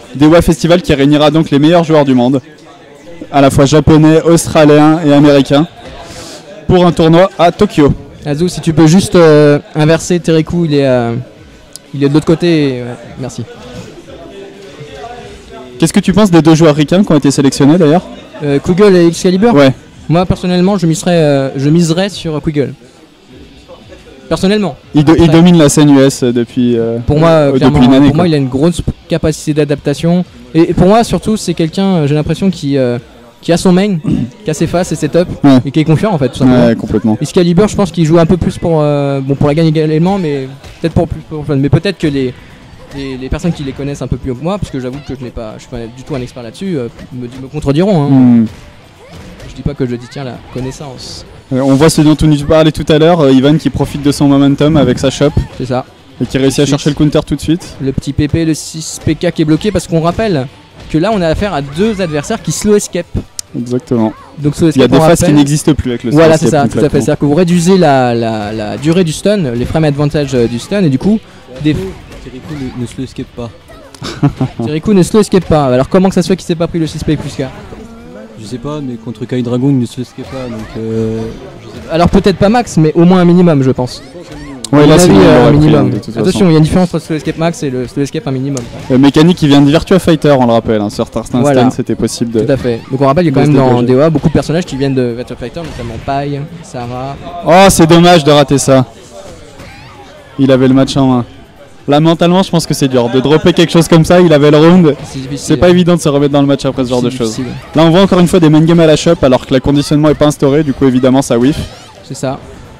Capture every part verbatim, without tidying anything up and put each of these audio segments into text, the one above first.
Dewa Festival qui réunira donc les meilleurs joueurs du monde, à la fois japonais, australiens et américains, pour un tournoi à Tokyo. Azu, si tu peux juste euh, inverser, Tereku il est, euh, il est de l'autre côté, et, ouais, merci. Qu'est-ce que tu penses des deux joueurs ricains qui ont été sélectionnés d'ailleurs? euh, Quiggle et Excalibur. Ouais. Moi personnellement je miserais, euh, je miserais sur Quiggle. Personnellement. Il, do Après, il domine la scène U S depuis, euh, pour moi, euh, clairement, depuis une année. pour quoi. moi il a une grosse capacité d'adaptation. Et, et pour moi surtout c'est quelqu'un, j'ai l'impression, qui, euh, qui a son main, qui a ses faces et ses tops, Ouais. et qui est confiant en fait tout simplement. Ouais, complètement. Excalibur, je pense qu'il joue un peu plus pour, euh, bon, pour la gagne également, mais peut-être pour plus pour fun. Mais peut-être que les, les, les personnes qui les connaissent un peu plus que moi, parce que j'avoue que je n'ai pas, je suis pas du tout un expert là-dessus, euh, me, me contrediront. Hein. Hmm. Je dis pas que je détiens la connaissance. Euh, on voit ce dont on nous parlait tout à l'heure, euh, Ivan qui profite de son momentum avec sa shop C'est ça. et qui réussit à Tout de chercher le counter tout de suite. Le petit P P, le six P K qui est bloqué, parce qu'on rappelle que là on a affaire à deux adversaires qui slow escape. Exactement. Donc slow Il y a escape, des on phases qui rappelle- n'existent plus avec le Voilà, slow c'est ça, escape, tout à fait. complètement. C'est-à-dire que vous réduisez la, la, la durée du stun, les frame advantage euh, du stun, et du coup, des... Tereku ne, ne se le escape pas. Tereku ne slow escape pas. Alors comment que ça se fait qu'il s'est pas pris le six P plus K? Je sais pas, mais contre Kai Dragon, il ne se le escape pas. Donc, euh, je sais pas. Alors peut-être pas max, mais au moins un minimum, je pense. Ouais, À là mon c'est avis, il euh, aurait un pris, minimum. hein, de toute Attention, il y a une différence entre slow escape max et le slow escape un minimum. façon. Euh, mécanique qui vient de Virtua Fighter, on le rappelle. Hein, sur Tarstan Voilà. Stand, c'était possible de. Tout à fait. Donc on rappelle, il y a quand de même se dans dégager. D O A beaucoup de personnages qui viennent de Virtua Fighter, notamment Pai, Sarah. Oh, c'est dommage de rater ça. Il avait le match en main. Là, mentalement, je pense que c'est dur. De dropper quelque chose comme ça, il avait le round. C'est difficile. C'est pas évident de se remettre dans le match après ce genre C'est de choses. difficile. Là, on voit encore une fois des main games à la shop alors que le conditionnement est pas instauré. Du coup, évidemment, ça whiff. C'est ça.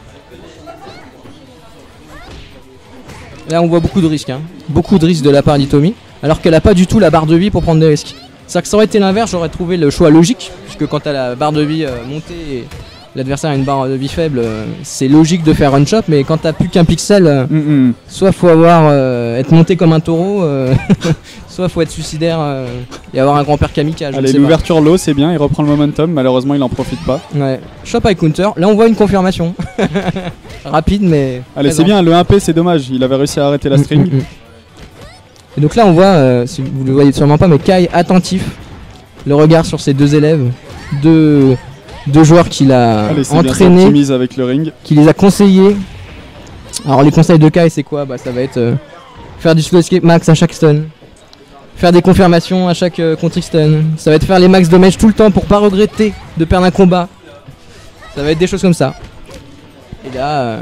Là, on voit beaucoup de risques. Hein. Beaucoup de risques de la part d'Itomi, alors qu'elle a pas du tout la barre de vie pour prendre des risques. C'est-à-dire que ça aurait été l'inverse, j'aurais trouvé le choix logique, puisque quand t'as la barre de vie euh, montée et l'adversaire a une barre de vie faible, euh, c'est logique de faire run shop, mais quand t'as plus qu'un pixel, euh, Mm -mm. soit faut avoir euh, être monté comme un taureau, euh, soit faut être suicidaire euh, et avoir un grand-père kamikaze. je ne Allez, sais pas. l'ouverture low, c'est bien. Il reprend le momentum. Malheureusement, il en profite pas. Ouais. Shop avec counter. Là, on voit une confirmation. Rapide, mais. Allez, c'est présente. bien. Le un P, c'est dommage. Il avait réussi à arrêter la string. Mm, mm, mm. Et donc là, on voit, euh, si vous le voyez sûrement pas, mais Kai attentif, le regard sur ses deux élèves, deux, deux joueurs qu'il a Allez, c'est bien. Ça entraînés, optimise avec le ring. qui les a conseillés. Alors, les conseils de Kai, c'est quoi? Bah, ça va être euh, faire du slow escape max à chaque stun, faire des confirmations à chaque euh, contre stun. Ça va être faire les max damage tout le temps pour pas regretter de perdre un combat. Ça va être des choses comme ça. Et là, euh,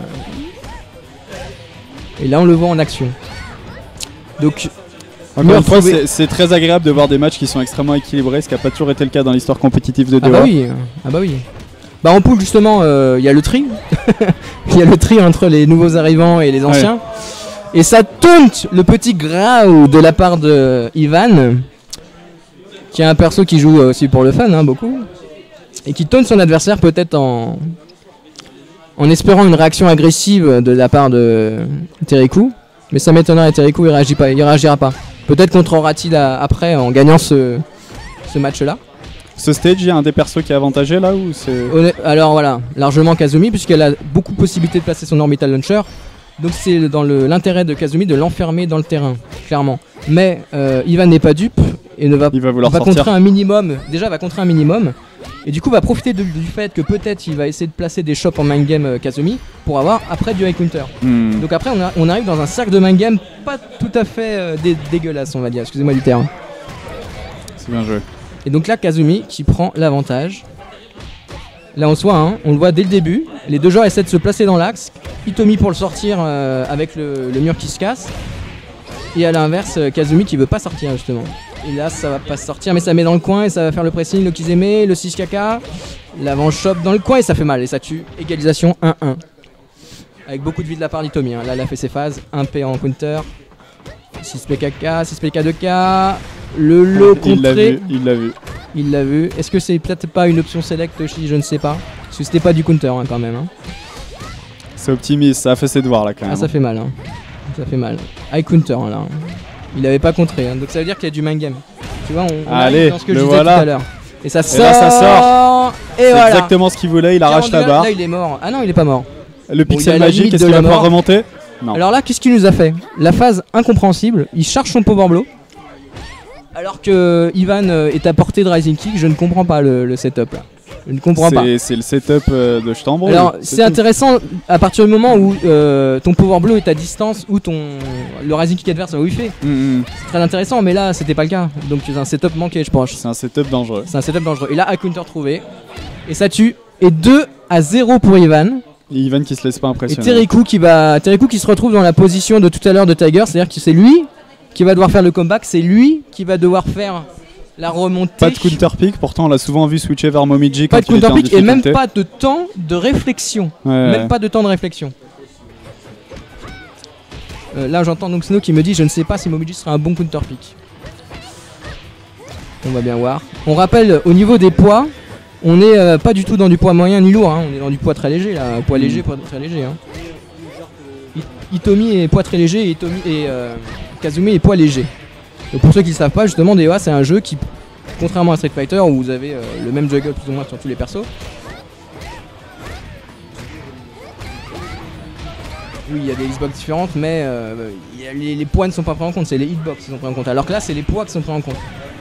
et là, on le voit en action. Donc, Encore mieux une fois, retrouver- c'est c'est très agréable de voir des matchs qui sont extrêmement équilibrés, ce qui n'a pas toujours été le cas dans l'histoire compétitive de Ah D O A. bah oui, ah bah oui. Bah en pool justement, il y a le tri. Il y a le tri entre les nouveaux arrivants et les anciens. Et ça taunte le petit Grau de la part de Ivan, qui est un perso qui joue aussi pour le fun, hein, beaucoup. Et qui taunte son adversaire peut-être en... en espérant une réaction agressive de la part de Tereku. Mais ça m'étonnerait, Tereku il, réagit pas, il réagira pas. Peut-être contrera-t-il à- après en gagnant ce, ce match-là. Ce stage, il y a un des persos qui est avantagé là ou c'est. Honn- Alors voilà, largement Kazumi, puisqu'elle a beaucoup de possibilités de placer son orbital launcher. Donc c'est dans le- l'intérêt de Kazumi de l'enfermer dans le terrain, clairement. Mais euh, Ivan n'est pas dupe et ne va, Il va vouloir va sortir. contrer un minimum. Déjà va contrer un minimum. Et du coup va profiter de- du fait que peut-être il va essayer de placer des shops en main game euh, Kazumi pour avoir après du high counter. Hmm. Donc après on, a- on arrive dans un cercle de main game pas tout à fait euh, dé- dégueulasse, on va dire, excusez-moi du terme. C'est bien joué. Et donc là, Kazumi qui prend l'avantage. Là, on se voit, hein, on le voit dès le début. Les deux joueurs essaient de se placer dans l'axe. Hitomi pour le sortir euh, avec le, le mur qui se casse. Et à l'inverse, euh, Kazumi qui veut pas sortir justement. Et là, ça va pas sortir, mais ça met dans le coin et ça va faire le pressing, le Kizeme, le six K K. L'avant-shop dans le coin et ça fait mal. Et ça tue. Égalisation un un. Avec beaucoup de vie de la part d'Hitomi. Hein. Là, elle a fait ses phases. un P en counter. six P K K, six P K deux K. Le lot Il l'a contré. vu, il l'a vu. Il l'a vu. Est-ce que c'est peut-être pas une option select Toshi? Je ne sais pas. Parce que c'était pas du counter hein, quand même. Hein. C'est optimiste, ça a fait ses devoirs là quand même. Ah, ça fait mal. Hein. Ça fait mal. High counter hein, là. Il avait pas contré. Hein. Donc ça veut dire qu'il y a du main game. Tu vois, on, on Allez, arrive dans ce que je le disais voilà. tout à l'heure. Et ça sort. là, ça sort. Et C'est voilà. exactement ce qu'il voulait, il arrache la quarante-deux, barre. Là, il est mort. Ah non, il est pas mort. Le Bon, il pixel a la magique, limite est-ce de qu'il va la pouvoir mort. remonter? Non. Alors là, qu'est-ce qu'il nous a fait? La phase incompréhensible. Il charge son power blow. Alors que Ivan euh, est à portée de Rising Kick, je ne comprends pas le, le setup là. Je ne comprends pas. C'est le setup euh, de je t'embrouille. Alors c'est intéressant à partir du moment où euh, ton power blow est à distance ou ton le Rising Kick adverse va whiffer. Mm -hmm. C'est très intéressant, mais là c'était pas le cas. Donc c'est un setup manqué, je pense. C'est un setup dangereux. C'est un setup dangereux. Et là, à counter trouvé. Et ça tue. Et deux à zéro pour Ivan. Et Ivan qui se laisse pas impressionner. Et Teriku qui va, Teriku qui se retrouve dans la position de tout à l'heure de Tiger, c'est-à-dire que c'est lui qui va devoir faire le comeback, c'est lui qui va devoir faire la remontée. Pas de counter pick, pourtant on l'a souvent vu switcher vers Momiji. Pas de counter pick et même pas de temps de réflexion. Ouais, même ouais. pas de temps de réflexion. Euh, là j'entends donc Snow qui me dit je ne sais pas si Momiji sera un bon counter pick. On va bien voir. On rappelle au niveau des poids. On n'est euh, pas du tout dans du poids moyen ni lourd, hein. On est dans du poids très léger là, poids léger, poids très léger. Hein. Itomi est poids très léger et, Itomi et euh, Kazumi est poids léger. Donc pour ceux qui ne savent pas, justement, D O A c'est un jeu qui, contrairement à Street Fighter où vous avez euh, le même juggle plus ou moins sur tous les persos. Oui, il y a des Xbox différentes, mais euh, y a les, les poids ne sont pas pris en compte, c'est les hitbox qui sont pris en compte. Alors que là, c'est les poids qui sont pris en compte.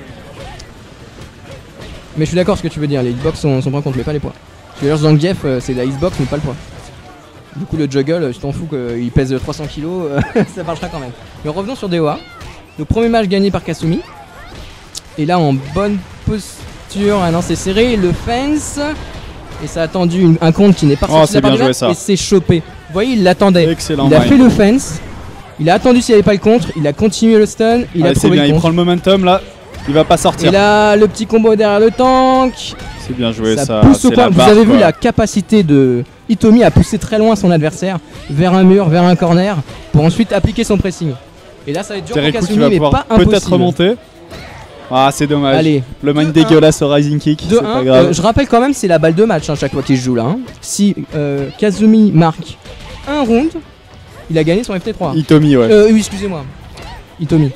Mais je suis d'accord ce que tu veux dire, les hitbox sont, sont pris en compte mais pas les poids. Parce que dans le G F c'est la hitbox mais pas le poids. Du coup le juggle, je t'en fous qu'il pèse trois cents kilos, ça marchera quand même. Mais revenons sur D O A. Le premier match gagné par Kasumi. Et là en bonne posture, ah non c'est serré, le fence. Et ça a attendu une, un compte qui n'est pas sorti oh, de la partie et c'est chopé. Vous voyez il l'attendait. Excellent. Il a fait le fence, il a attendu s'il n'y avait pas le contre, il a continué le stun, il ah, a trouvé bien, le contre. Il prend le momentum là. Il va pas sortir. Et là, le petit combo derrière le tank. C'est bien joué ça. ça pousse au coin. Vous barre, avez quoi. vu la capacité de Itomi à pousser très loin son adversaire vers un mur, vers un corner, pour ensuite appliquer son pressing. Et là, ça va être dur pour Kasumi, mais pas impossible. Peut-être remonter. Ah, c'est dommage. Allez. Le mind dégueulasse au Rising Kick. C'est pas grave. Euh, je rappelle quand même, c'est la balle de match hein, chaque fois qu'il se joue là. Hein. Si euh, Kazumi marque un round, il a gagné son F T trois. Itomi, ouais. Euh, oui, excusez-moi. Itomi.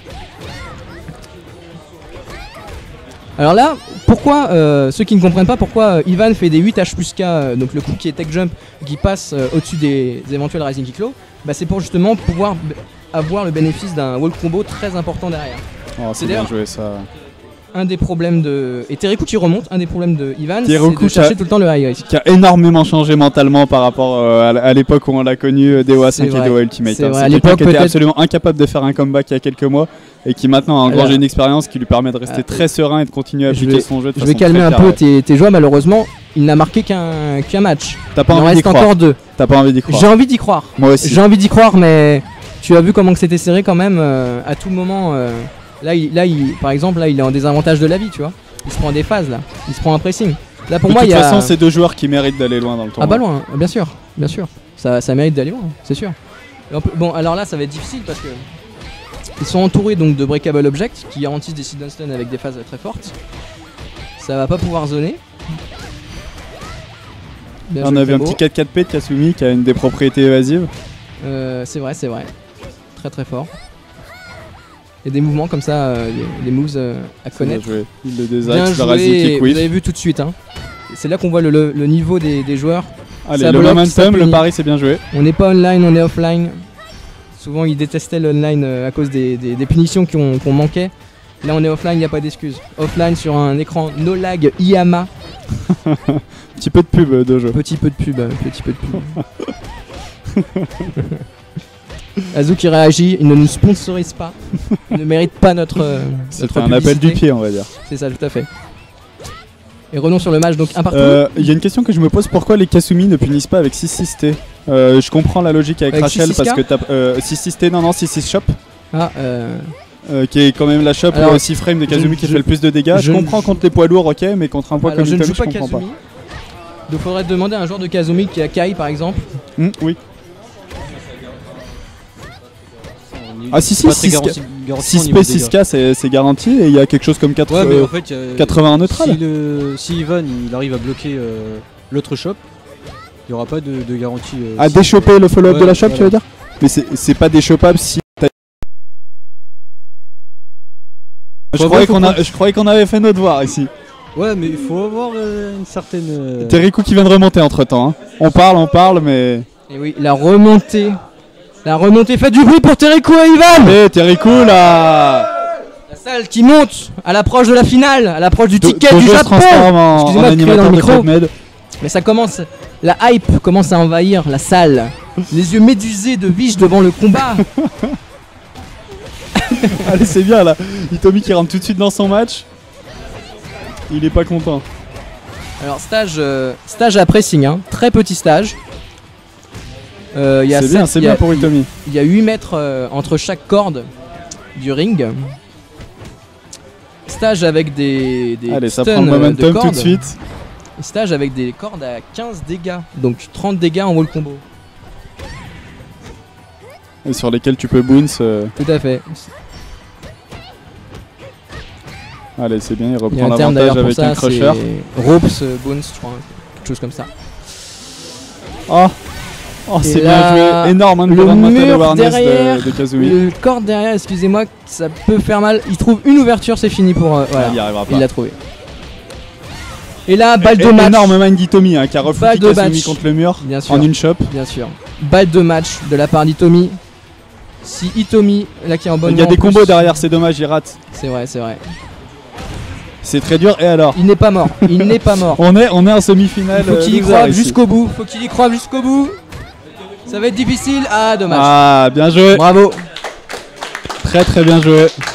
Alors là, pourquoi, euh, ceux qui ne comprennent pas pourquoi euh, Ivan fait des huit H plus K, euh, donc le coup qui est tech jump, qui passe euh, au-dessus des, des éventuels Rising Kick low, bah c'est pour justement pouvoir avoir le bénéfice d'un wall combo très important derrière. Oh, c'est bien joué ça. Un des problèmes de... Et Teriku qui remonte, un des problèmes de Ivan, c'est de a... chercher tout le temps le high risk. Qui a énormément changé mentalement par rapport euh, à l'époque où on l'a connu, D O A cinq et D O A Ultimate. C'est hein. quelqu'un qui était absolument incapable de faire un comeback il y a quelques mois et qui maintenant a engrangé une expérience qui lui permet de rester ah, très serein et de continuer à appliquer vais, son jeu de je façon vais calmer un carrée. peu tes, tes joies, malheureusement, il n'a marqué qu'un qu'un match. T'as pas il envie en d'y reste croire. encore deux. T'as pas envie d'y croire. J'ai envie d'y croire. Moi aussi. J'ai envie d'y croire, mais tu as vu comment que c'était serré quand même euh, à tout moment. Euh, là, il, là il, par exemple, là, il est en désavantage de la vie, tu vois. Il se prend des phases là, il se prend un pressing. Là pour de moi, toute il y a... façon, c'est deux joueurs qui méritent d'aller loin dans le tournoi. Ah bah loin, bien sûr, bien sûr. Ça, ça mérite d'aller loin, c'est sûr. Peut... Bon, alors là, ça va être difficile parce que ils sont entourés donc de breakable objects qui garantissent des sit down stun avec des phases très fortes. Ça va pas pouvoir zoner. Bien on avait un beau. petit quatre quatre P de Kasumi qui a une des propriétés évasives. Euh, c'est vrai, c'est vrai. Très très fort. Il y a des mouvements comme ça, euh, des, des moves euh, à connaître. Il le désaxe, le Rising Kick Vous avez vu tout de suite. Hein. C'est là qu'on voit le, le, le niveau des, des joueurs. Allez, le momentum, le pari, c'est bien joué. On n'est pas online, on est offline. Souvent, ils détestaient l'online euh, à cause des, des, des punitions qu'on qu'on manquait. Là, on est offline, il n'y a pas d'excuse. Offline sur un écran no lag I A M A. Petit peu de pub euh, de jeu. Petit peu de pub, euh, petit peu de pub. Azu qui réagit, il ne nous sponsorise pas, il ne mérite pas notre. Euh, C'était un appel du pied, on va dire. C'est ça, tout à fait. Et revenons sur le match, donc un partout. Il euh, y a une question que je me pose, pourquoi les Kasumi ne punissent pas avec six six T euh, Je comprends la logique avec, avec Rachel parce que t'as euh, six six T, non, non, six six Shop. Ah, euh. Euh, qui est quand même la shop alors, six frames de Kazumi je, qui je, fait le plus de dégâts. Je, je comprends contre les poids lourds, ok, mais contre un poids alors, comme je ne joue Itomi, pas je comprends Kazumi. pas. Donc faudrait demander à un joueur de Kazumi qui a Kai par exemple. Mmh, oui. Ah si si, six P, six K c'est garanti et il y a quelque chose comme quatre, ouais, mais euh, en fait, euh, quatre-vingts en neutral. Si, le, si Ivan il arrive à bloquer euh, l'autre shop, il n'y aura pas de, de garantie. Euh, à si déchoper le follow-up ouais, de la shop, voilà. Tu veux dire? Mais c'est pas déchopable si... Je croyais qu'on croyais qu'on avait fait nos devoirs ici. Ouais, mais il faut avoir euh, une certaine... Euh... Teriku qui vient de remonter entre temps. Hein. On parle, on parle, mais... Et oui, la remontée. La remontée, faites du bruit pour Teriku et Ivan. Eh, Teriku là. La salle qui monte à l'approche de la finale, à l'approche du ticket Do- du Japon. Excusez-moi de crier dans le micro. Mais ça commence, la hype commence à envahir la salle. Les yeux médusés de biche devant le combat. Allez, c'est bien là. Hitomi qui rentre tout de suite dans son match. Il est pas content. Alors stage, euh, stage à pressing, hein. Très petit stage. Euh, y a c'est sept, bien, c'est bien pour Hitomi. Il y a huit mètres euh, entre chaque corde du ring. Stage avec des, des Allez, ça stuns prend le momentum de tout de suite. Stage avec des cordes à quinze dégâts, donc trente dégâts en wall combo. Et sur lesquels tu peux bounce. Euh... Tout à fait. Allez, c'est bien, il reprend il y a un l'avantage avec ça, un crusher. Ropes, bounce, je crois, quelque chose comme ça. Oh, oh c'est bien joué, énorme hein, le mur derrière, de, de Kazooie. Le corde derrière, excusez-moi, ça peut faire mal. Il trouve une ouverture, c'est fini pour. Euh, voilà, il y arrivera pas. Il l'a trouvé. Et là, balle de match. Énorme main d'Hitomi hein, qui a refoutu Kazooie contre le mur bien sûr, en une chop. Bien sûr. Balle de match de la part d'Hitomi. Si Hitomi, là qui est en bonne. Il y a des combos plus. Derrière, c'est dommage, il rate. C'est vrai, c'est vrai. C'est très dur, et alors? Il n'est pas mort, il n'est pas mort. On est, on est en semi-finale. Faut qu'il y croive jusqu'au bout, faut qu'il y croive jusqu'au bout. Ça va être difficile. Ah, dommage. Ah, bien joué. Bravo. Très très bien joué.